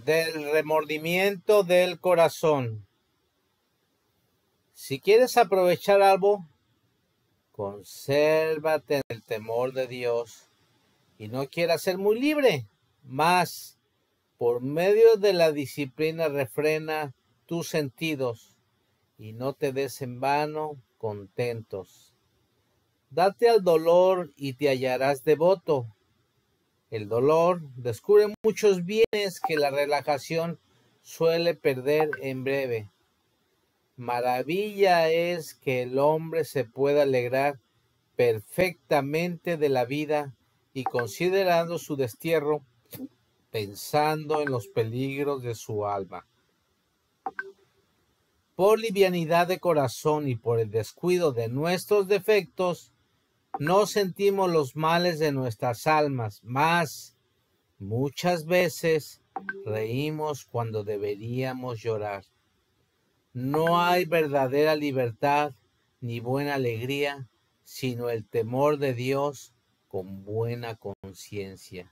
del remordimiento del corazón. Si quieres aprovechar algo, consérvate en el temor de Dios y no quieras ser muy libre, mas por medio de la disciplina refrena tus sentidos y no te des en vano contentos. Date al dolor y te hallarás devoto. El dolor descubre muchos bienes que la relajación suele perder en breve. Maravilla es que el hombre se pueda alegrar perfectamente de la vida y considerando su destierro, pensando en los peligros de su alma. Por livianidad de corazón y por el descuido de nuestros defectos, no sentimos los males de nuestras almas, mas muchas veces reímos cuando deberíamos llorar. No hay verdadera libertad ni buena alegría, sino el temor de Dios con buena conciencia.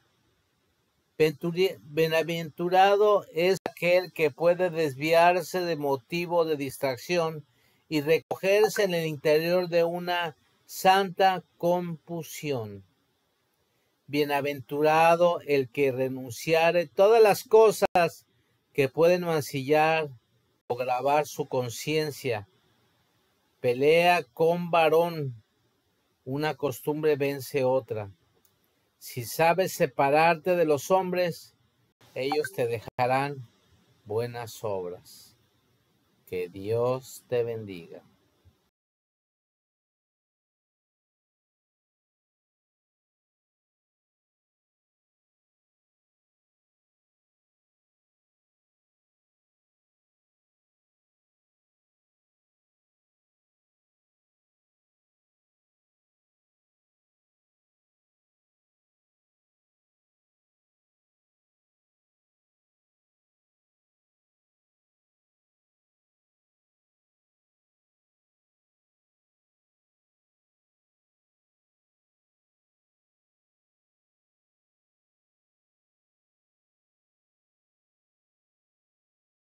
Bienaventurado es aquel que puede desviarse de motivo de distracción y recogerse en el interior de una santa compunción. Bienaventurado el que renunciare todas las cosas que pueden mancillar o gravar su conciencia. Pelea con varón, una costumbre vence otra. Si sabes separarte de los hombres, ellos te dejarán buenas obras. Que Dios te bendiga.